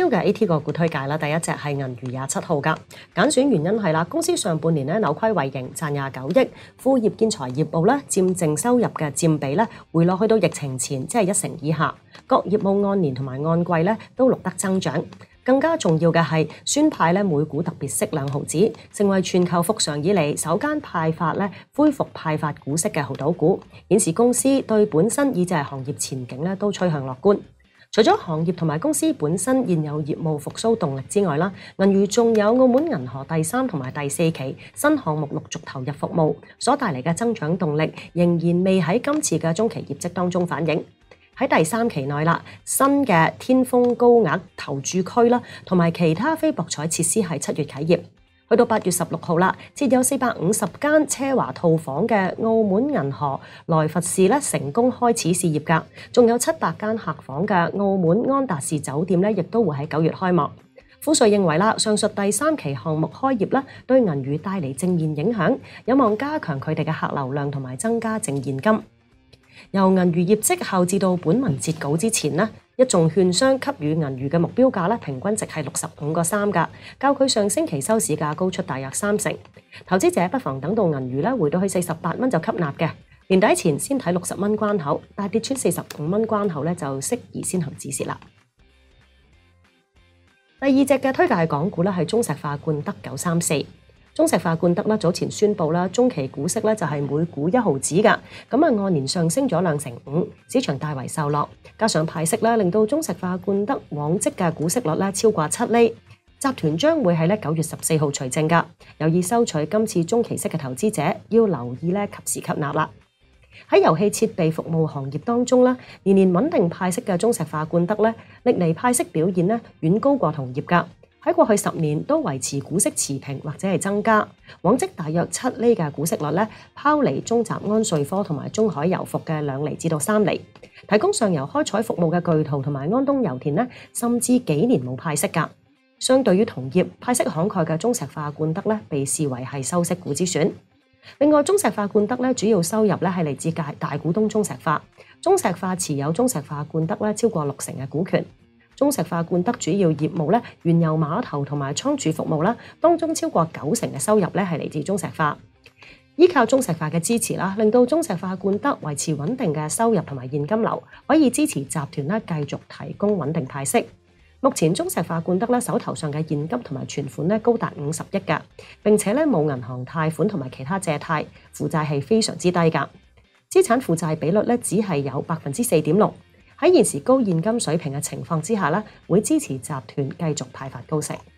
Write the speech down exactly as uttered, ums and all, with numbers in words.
朝嘅 A T 個股推介啦，第一隻係銀娛廿七號㗎。揀選原因係啦，公司上半年咧扭虧為盈，賺廿九億，副業建材業務咧佔淨收入嘅佔比咧回落去到疫情前，即係一成以下。各業務按年同埋按季咧都錄得增長。更加重要嘅係宣派咧每股特別息兩毫子，成為全球復常以嚟首間派發咧恢復派發股息嘅豪賭股，顯示公司對本身以至係行業前景咧都趨向樂觀。除咗行業同埋公司本身現有業務復甦動力之外啦，銀娛仲有澳門銀河第三同埋第四期新項目陸續投入服務，所帶嚟嘅增長動力仍然未喺今次嘅中期業績當中反映。喺第三期內啦，新嘅天峰高額投注區啦，同埋其他非博彩設施係七月啟業。去到八月十六號啦，設有四百五十間奢華套房嘅澳門銀河萊佛士咧成功開始試業㗎，仲有七百間客房嘅澳門安達士酒店咧，亦都會喺九月開幕。富瑞認為啦，上述第三期項目開業啦，對銀娛帶嚟正面影響，有望加強佢哋嘅客流量同埋增加淨現金。由銀娛業績後至到本文截稿之前呢，一眾券商給予銀娛嘅目標價咧，平均值係六十五個三㗎，較佢上星期收市價高出大約三成。投資者不妨等到銀娛咧回到去四十八蚊就吸納嘅，年底前先睇六十蚊關口，但係跌穿四十五蚊關口咧就適宜先行止蝕啦。第二隻嘅推介係港股咧，係中石化冠德九三四。中石化冠德咧早前宣布啦，中期股息咧就係每股一毫子㗎，咁啊按年上升咗兩成五，市場大為受落，加上派息咧，令到中石化冠德往績嘅股息率咧超過七厘。集團將會喺咧九月十四號除淨㗎，有意收取今次中期息嘅投資者要留意咧，及時吸納啦。喺遊戲設備服務行業當中咧，年年穩定派息嘅中石化冠德咧，歷嚟派息表現咧遠高過同業㗎。喺過去十年都維持股息持平或者係增加，往績大約七厘嘅股息率咧，拋離中集安瑞科同埋中海油服嘅兩厘至到三厘，提供上游開採服務嘅巨濤同埋安東油田咧，甚至幾年冇派息㗎。相對於同業派息慷慨嘅中石化冠德咧，被視為係收息股之選。另外，中石化冠德咧主要收入咧係嚟自大大股東中石化，中石化持有中石化冠德咧超過六成嘅股權。中石化冠德主要業務咧，原油碼頭同埋倉儲服務啦，當中超過九成嘅收入咧係嚟自中石化。依靠中石化嘅支持啦，令到中石化冠德維持穩定嘅收入同埋現金流，可以支持集團咧繼續提供穩定派息。目前中石化冠德咧手頭上嘅現金同埋存款咧高達五十億㗎，並且咧冇銀行貸款同埋其他借貸，負債係非常之低㗎，資產負債比率咧只係有百分之四點六。喺現時高現金水平嘅情況之下咧，會支持集團繼續派發高息。